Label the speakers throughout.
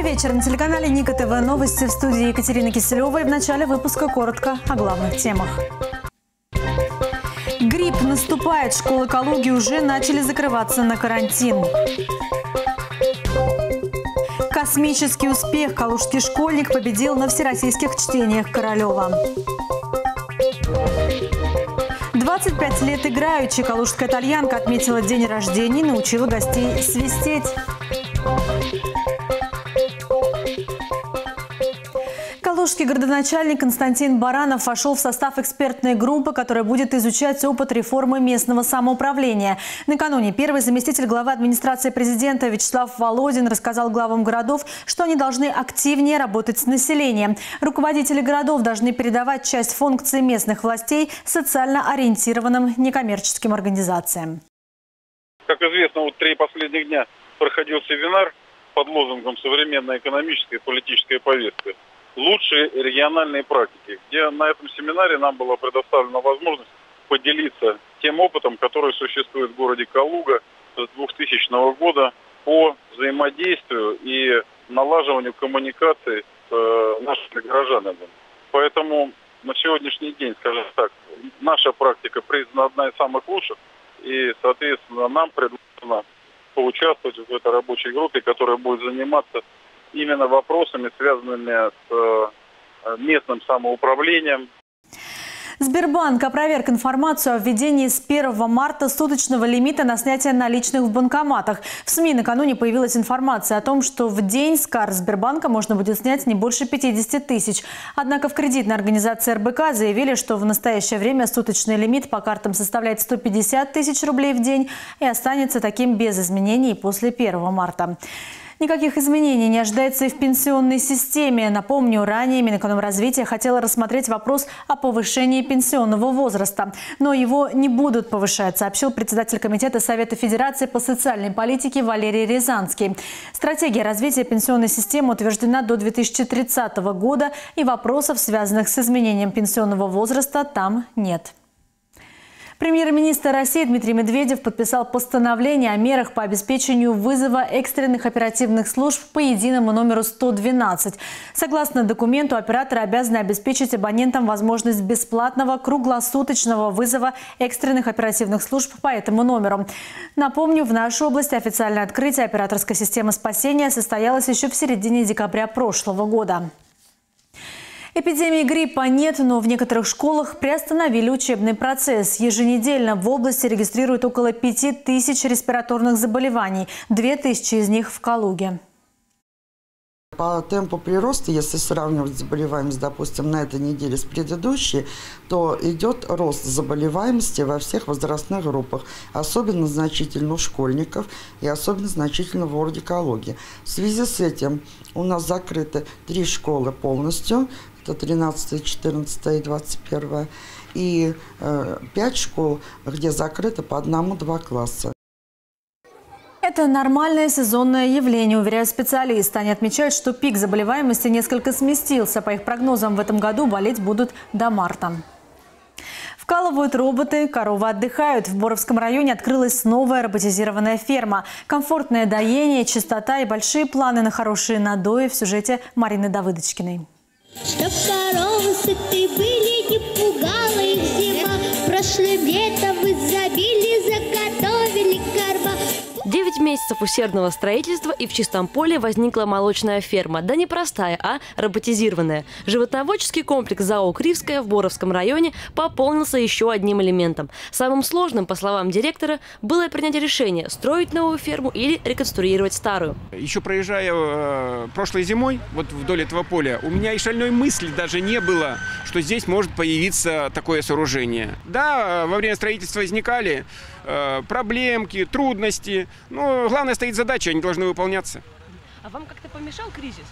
Speaker 1: вечер. На телеканале Ника ТВ новости, в студии Екатерина Киселева. И в начале выпуска коротко о главных темах. Грипп наступает. Школы Калуги уже начали закрываться на карантин. Космический успех. Калужский школьник победил на всероссийских чтениях Королева. 25 лет играючи. Калужская тальянка отметила день рождения и научила гостей свистеть. Калужский городоначальник Константин Баранов вошел в состав экспертной группы, которая будет изучать опыт реформы местного самоуправления. Накануне первый заместитель главы администрации президента Вячеслав Володин рассказал главам городов, что они должны активнее работать с населением. Руководители городов должны передавать часть функций местных властей социально ориентированным некоммерческим организациям.
Speaker 2: Как известно, 3 последних дня проходил семинар под лозунгом «Современная экономическая и политическая повестка. Лучшие региональные практики», где на этом семинаре нам была предоставлена возможность поделиться тем опытом, который существует в городе Калуга с 2000 года по взаимодействию и налаживанию коммуникации с нашими горожанами. Поэтому на сегодняшний день, скажем так, наша практика признана одна из самых лучших, и, соответственно, нам предложено поучаствовать в этой рабочей группе, которая будет заниматься именно вопросами, связанными с местным самоуправлением.
Speaker 1: Сбербанк опроверг информацию о введении с 1 марта суточного лимита на снятие наличных в банкоматах. В СМИ накануне появилась информация о том, что в день с карт Сбербанка можно будет снять не больше 50 тысяч. Однако в кредитной организации РБК заявили, что в настоящее время суточный лимит по картам составляет 150 тысяч рублей в день и останется таким без изменений после 1 марта. Никаких изменений не ожидается и в пенсионной системе. Напомню, ранее Минэкономразвития хотела рассмотреть вопрос о повышении пенсионного возраста. Но его не будут повышать, сообщил председатель Комитета Совета Федерации по социальной политике Валерий Рязанский. Стратегия развития пенсионной системы утверждена до 2030 года, и вопросов, связанных с изменением пенсионного возраста, там нет. Премьер-министр России Дмитрий Медведев подписал постановление о мерах по обеспечению вызова экстренных оперативных служб по единому номеру 112. Согласно документу, операторы обязаны обеспечить абонентам возможность бесплатного круглосуточного вызова экстренных оперативных служб по этому номеру. Напомню, в нашей области официальное открытие операторской системы спасения состоялось еще в середине декабря прошлого года. Эпидемии гриппа нет, но в некоторых школах приостановили учебный процесс. Еженедельно в области регистрируют около 5000 респираторных заболеваний, 2000 из них в Калуге.
Speaker 3: По темпу прироста, если сравнивать заболеваемость, допустим, на этой неделе с предыдущей, то идет рост заболеваемости во всех возрастных группах. Особенно значительно у школьников и особенно значительно в городе Калуге. В связи с этим у нас закрыты 3 школы полностью. Это 13, 14 и 21. И 5 школ, где закрыто по 1-2 класса.
Speaker 1: Это нормальное сезонное явление, уверяют специалисты. Они отмечают, что пик заболеваемости несколько сместился. По их прогнозам, в этом году болеть будут до марта. Вкалывают роботы, коровы отдыхают. В Боровском районе открылась новая роботизированная ферма. Комфортное доение, чистота и большие планы на хорошие надои в сюжете Марины Давыдочкиной.
Speaker 4: Чтоб коровы сыты были, не пугала их зима. Прошлым летом в изобилии заготовили корма.
Speaker 5: 9 месяцев усердного строительства, и в чистом поле возникла молочная ферма. Да не простая, а роботизированная. Животноводческий комплекс ЗАО «Кривская» в Боровском районе пополнился еще одним элементом. Самым сложным, по словам директора, было принять решение – строить новую ферму или реконструировать старую.
Speaker 6: Еще проезжая прошлой зимой вот вдоль этого поля, у меня и шальной мысли даже не было, что здесь может появиться такое сооружение. Да, во время строительства возникали проблемки, трудности, но главное стоит задача, они должны выполняться.
Speaker 5: А вам как-то помешал кризис?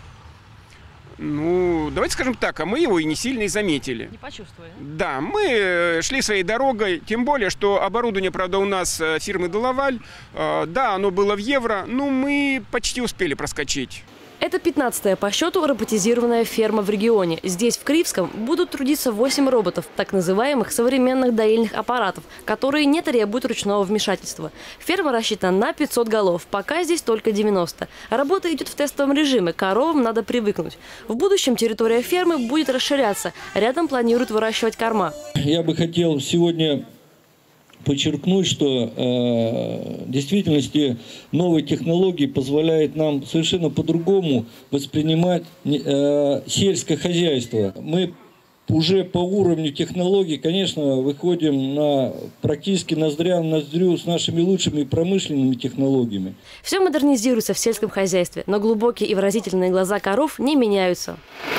Speaker 6: Ну, давайте скажем так, а мы его и не сильно и заметили.
Speaker 5: Не почувствовали?
Speaker 6: Да, мы шли своей дорогой, тем более, что оборудование, правда, у нас фирмы «Делаваль», да, оно было в евро, но мы почти успели проскочить.
Speaker 5: Это 15-я по счету роботизированная ферма в регионе. Здесь, в Кривском, будут трудиться 8 роботов, так называемых современных доильных аппаратов, которые не требуют ручного вмешательства. Ферма рассчитана на 500 голов, пока здесь только 90. Работа идет в тестовом режиме, коровам надо привыкнуть. В будущем территория фермы будет расширяться. Рядом планируют выращивать корма.
Speaker 7: Я бы хотел сегодня подчеркнуть, что в действительности новые технологии позволяют нам совершенно по-другому воспринимать сельское хозяйство. Мы уже по уровню технологий, конечно, выходим практически ноздря в ноздрю с нашими лучшими промышленными технологиями.
Speaker 5: Все модернизируется в сельском хозяйстве, но глубокие и выразительные глаза коров не меняются.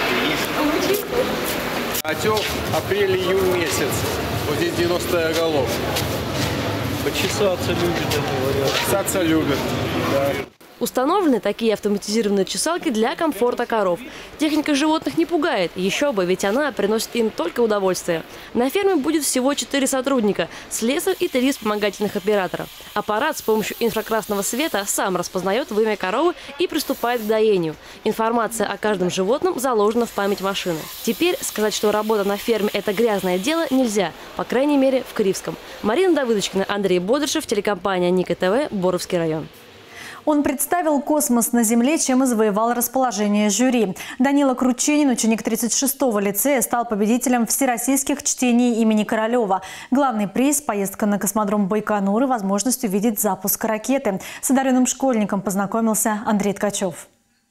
Speaker 8: Отел апрель-июнь месяц. Вот здесь 90 голов.
Speaker 7: Почесаться любят, говорят.
Speaker 8: Почесаться любят, да.
Speaker 5: Установлены такие автоматизированные чесалки для комфорта коров. Техника животных не пугает. Еще бы, ведь она приносит им только удовольствие. На ферме будет всего 4 сотрудника – слесарь и 3 вспомогательных оператора. Аппарат с помощью инфракрасного света сам распознает вымя коровы и приступает к доению. Информация о каждом животном заложена в память машины. Теперь сказать, что работа на ферме – это грязное дело, нельзя. По крайней мере, в Кривском. Марина Давыдочкина, Андрей Бодрышев, телекомпания Ника ТВ, Боровский район.
Speaker 1: Он представил космос на Земле, чем и завоевал расположение жюри. Данила Кручинин, ученик 36-го лицея, стал победителем всероссийских чтений имени Королева. Главный приз – поездка на космодром Байконур и возможность увидеть запуск ракеты. С одаренным школьником познакомился Андрей Ткачев.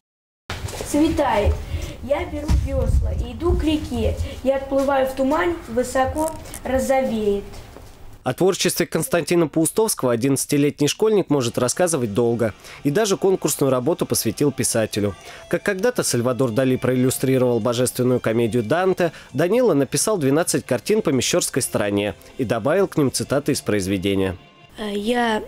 Speaker 9: Светает. Я беру весла и иду к реке. Я отплываю в туман, высоко розовеет.
Speaker 10: О творчестве Константина Паустовского 11-летний школьник может рассказывать долго. И даже конкурсную работу посвятил писателю. Как когда-то Сальвадор Дали проиллюстрировал божественную комедию «Данте», Данила написал 12 картин по мещерской стороне и добавил к ним цитаты из произведения.
Speaker 9: Я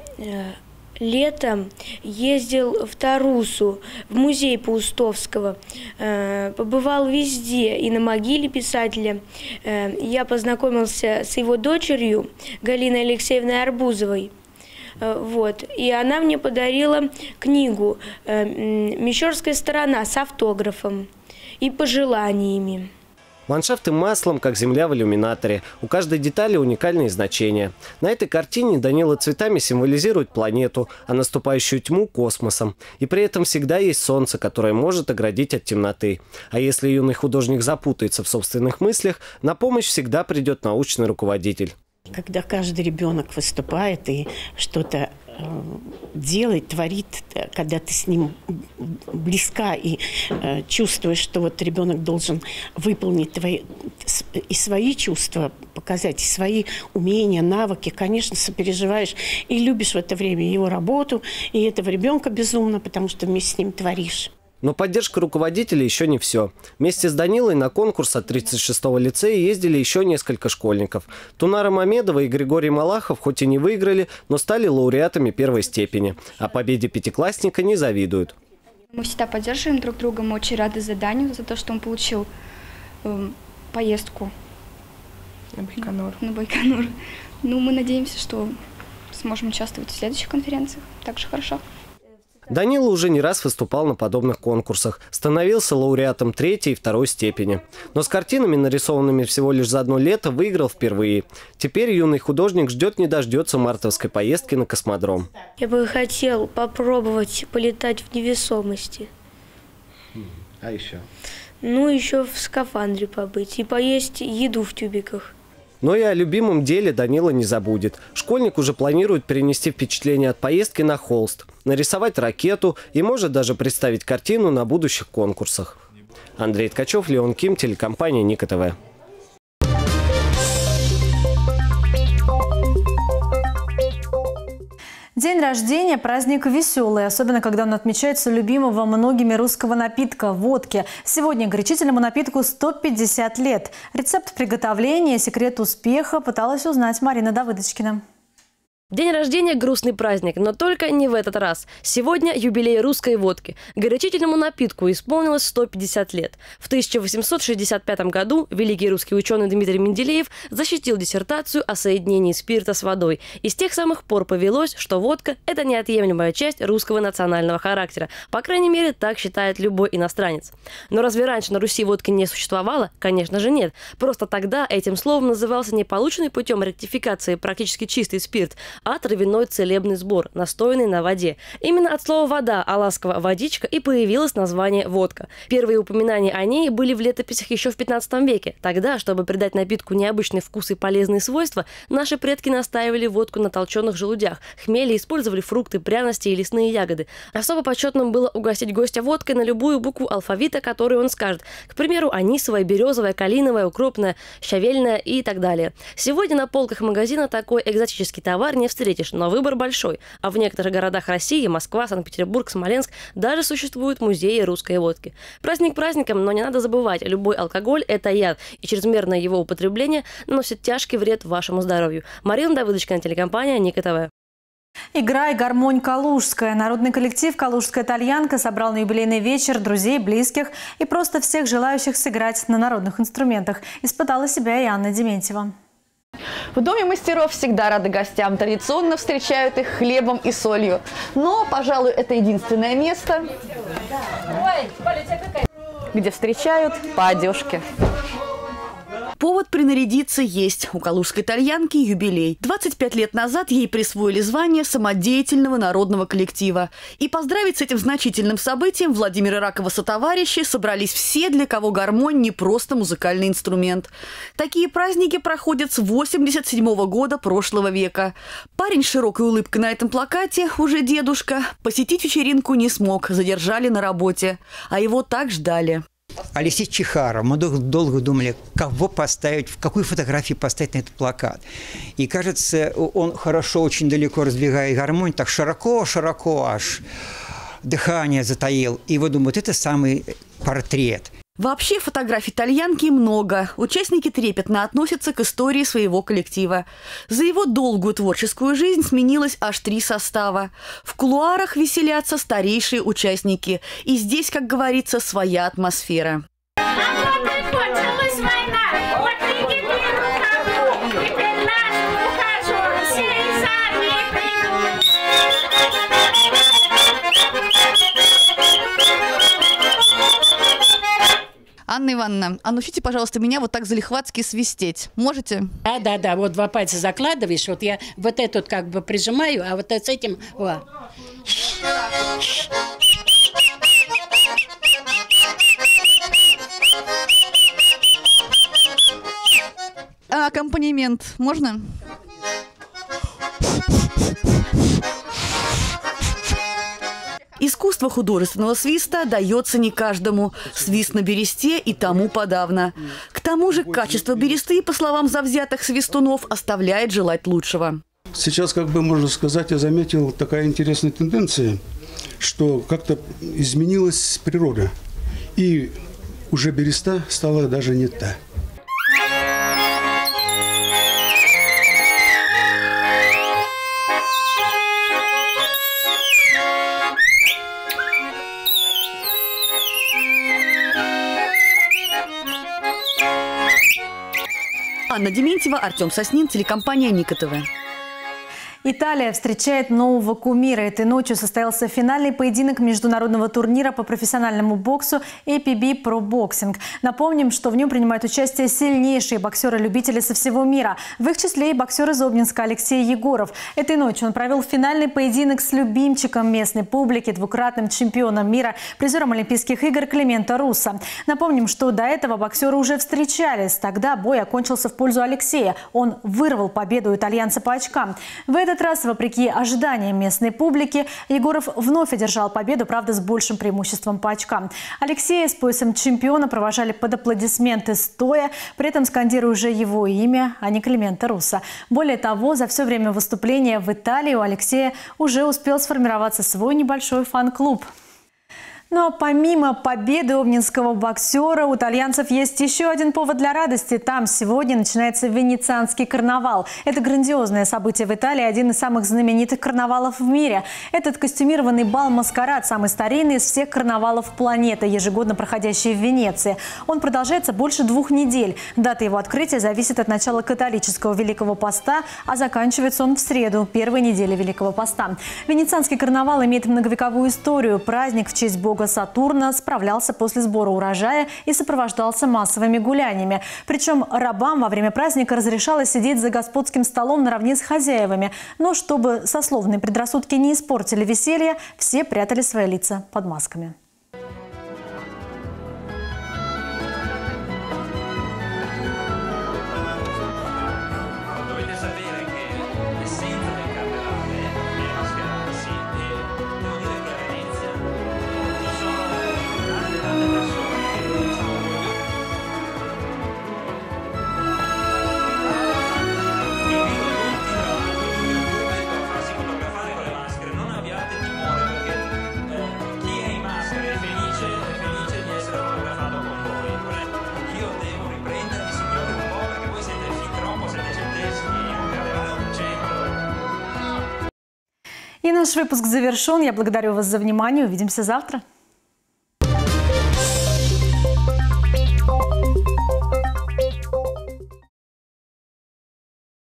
Speaker 9: летом ездил в Тарусу, в музей Паустовского, побывал везде, и на могиле писателя. Я познакомился с его дочерью Галиной Алексеевной Арбузовой. Вот. И она мне подарила книгу «Мещерская сторона» с автографом и пожеланиями.
Speaker 10: Ландшафты маслом, как земля в иллюминаторе. У каждой детали уникальные значения. На этой картине Данила цветами символизирует планету, а наступающую тьму – космосом. И при этом всегда есть солнце, которое может оградить от темноты. А если юный художник запутается в собственных мыслях, на помощь всегда придет научный руководитель.
Speaker 11: Когда каждый ребенок выступает и что-то делает, творит, когда ты с ним близка и чувствуешь, что вот ребенок должен выполнить свои чувства, показать свои умения, навыки, конечно, сопереживаешь и любишь в это время его работу, и этого ребенка безумно, потому что вместе с ним творишь.
Speaker 10: Но поддержка руководителя еще не все. Вместе с Данилой на конкурс от 36-го лицея ездили еще несколько школьников. Тунара Мамедова и Григорий Малахов хоть и не выиграли, но стали лауреатами первой степени. А победе пятиклассника не завидуют.
Speaker 12: Мы всегда поддерживаем друг друга, мы очень рады заданию за то, что он получил поездку на Байконур. Ну, мы надеемся, что сможем участвовать в следующих конференциях также хорошо.
Speaker 10: Данила уже не раз выступал на подобных конкурсах. Становился лауреатом 3-й и 2-й степени. Но с картинами, нарисованными всего лишь за одно лето, выиграл впервые. Теперь юный художник ждет не дождется мартовской поездки на космодром.
Speaker 9: Я бы хотел попробовать полетать в невесомости.
Speaker 10: А еще?
Speaker 9: Ну, еще в скафандре побыть и поесть еду в тюбиках.
Speaker 10: Но и о любимом деле Данила не забудет. Школьник уже планирует перенести впечатление от поездки на холст, нарисовать ракету и может даже представить картину на будущих конкурсах. Андрей Ткачев, Леон Ким, телекомпания Ника ТВ.
Speaker 1: День рождения – праздник веселый, особенно когда он отмечается любимого многими русского напитка – водки. Сегодня горячительному напитку 150 лет. Рецепт приготовления, секрет успеха пыталась узнать Марина Давыдочкина.
Speaker 5: День рождения – грустный праздник, но только не в этот раз. Сегодня юбилей русской водки. Горячительному напитку исполнилось 150 лет. В 1865 году великий русский ученый Дмитрий Менделеев защитил диссертацию о соединении спирта с водой. И с тех самых пор повелось, что водка – это неотъемлемая часть русского национального характера. По крайней мере, так считает любой иностранец. Но разве раньше на Руси водки не существовало? Конечно же нет. Просто тогда этим словом назывался не полученный путем ректификации практически чистый спирт, а травяной целебный сбор, настоянный на воде. Именно от слова «вода», а ласково «водичка» и появилось название «водка». Первые упоминания о ней были в летописях еще в 15 веке. Тогда, чтобы придать напитку необычный вкус и полезные свойства, наши предки настаивали водку на толченых желудях, хмели, использовали фрукты, пряности и лесные ягоды. Особо почетным было угостить гостя водкой на любую букву алфавита, которую он скажет. К примеру, анисовая, березовая, калиновая, укропная, щавельная и так далее. Сегодня на полках магазина такой экзотический товар не встретишь, но выбор большой. А в некоторых городах России, Москва, Санкт-Петербург, Смоленск, даже существуют музеи русской водки. Праздник праздником, но не надо забывать, любой алкоголь – это яд, и чрезмерное его употребление наносит тяжкий вред вашему здоровью. Марина Давыдочкина, телекомпания Ника ТВ.
Speaker 1: «Играй, гармонь Калужская». Народный коллектив «Калужская тальянка» собрал на юбилейный вечер друзей, близких и просто всех желающих сыграть на народных инструментах. Испытала себя и Анна Дементьева.
Speaker 13: В Доме мастеров всегда рады гостям. Традиционно встречают их хлебом и солью. Но, пожалуй, это единственное место, где встречают по одежке. Повод принарядиться есть. У калужской тальянки юбилей. 25 лет назад ей присвоили звание самодеятельного народного коллектива. И поздравить с этим значительным событием Владимир и Ракова сотоварищи собрались все, для кого гармонь не просто музыкальный инструмент. Такие праздники проходят с 87 года прошлого века. Парень с широкой улыбкой на этом плакате, уже дедушка, посетить вечеринку не смог, задержали на работе. А его так ждали.
Speaker 14: Алексей Чехаров. Мы долго думали, кого поставить, в какую фотографию поставить на этот плакат. И кажется, он хорошо, очень далеко раздвигает гармонь, так широко аж дыхание затаил. И вот думают, это самый портрет.
Speaker 13: Вообще фотографий тальянки много. Участники трепетно относятся к истории своего коллектива. За его долгую творческую жизнь сменилось аж 3 состава. В кулуарах веселятся старейшие участники. И здесь, как говорится, своя атмосфера. Анна Ивановна, а научите, пожалуйста, меня вот так залихватски свистеть. Можете?
Speaker 15: Да. Вот 2 пальца закладываешь, вот я вот этот как бы прижимаю, а вот с этим... О.
Speaker 13: А аккомпанемент можно? Искусство художественного свиста дается не каждому. Свист на бересте и тому подавно. К тому же качество бересты, по словам завзятых свистунов, оставляет желать лучшего.
Speaker 16: Сейчас, как бы можно сказать, я заметил такая интересная тенденция, что как-то изменилась природа. И уже береста стала даже не та.
Speaker 13: Анна Дементьева, Артем Соснин, телекомпания Ника ТВ.
Speaker 1: Италия встречает нового кумира. Этой ночью состоялся финальный поединок международного турнира по профессиональному боксу APB Pro Boxing. Напомним, что в нем принимают участие сильнейшие боксеры-любители со всего мира. В их числе и боксер из Обнинска Алексей Егоров. Этой ночью он провел финальный поединок с любимчиком местной публики, двукратным чемпионом мира, призером Олимпийских игр Клименто Руссо. Напомним, что до этого боксеры уже встречались. Тогда бой окончился в пользу Алексея. Он вырвал победу итальянца по очкам. В этот раз, вопреки ожиданиям местной публики, Егоров вновь одержал победу, правда, с большим преимуществом по очкам. Алексея с поясом чемпиона провожали под аплодисменты стоя, при этом скандируя уже его имя, а не Клименто Руссо. Более того, за все время выступления в Италии у Алексея уже успел сформироваться свой небольшой фан-клуб. Ну а помимо победы обнинского боксера, у итальянцев есть еще один повод для радости. Там сегодня начинается Венецианский карнавал. Это грандиозное событие в Италии, один из самых знаменитых карнавалов в мире. Этот костюмированный бал-маскарад самый старинный из всех карнавалов планеты, ежегодно проходящий в Венеции. Он продолжается больше 2 недель. Дата его открытия зависит от начала католического Великого Поста, а заканчивается он в среду, первой недели Великого Поста. Венецианский карнавал имеет многовековую историю. Праздник в честь бога Сатурна справлялся после сбора урожая и сопровождался массовыми гуляниями. Причем рабам во время праздника разрешалось сидеть за господским столом наравне с хозяевами. Но чтобы сословные предрассудки не испортили веселье, все прятали свои лица под масками. И наш выпуск завершен. Я благодарю вас за внимание. Увидимся завтра.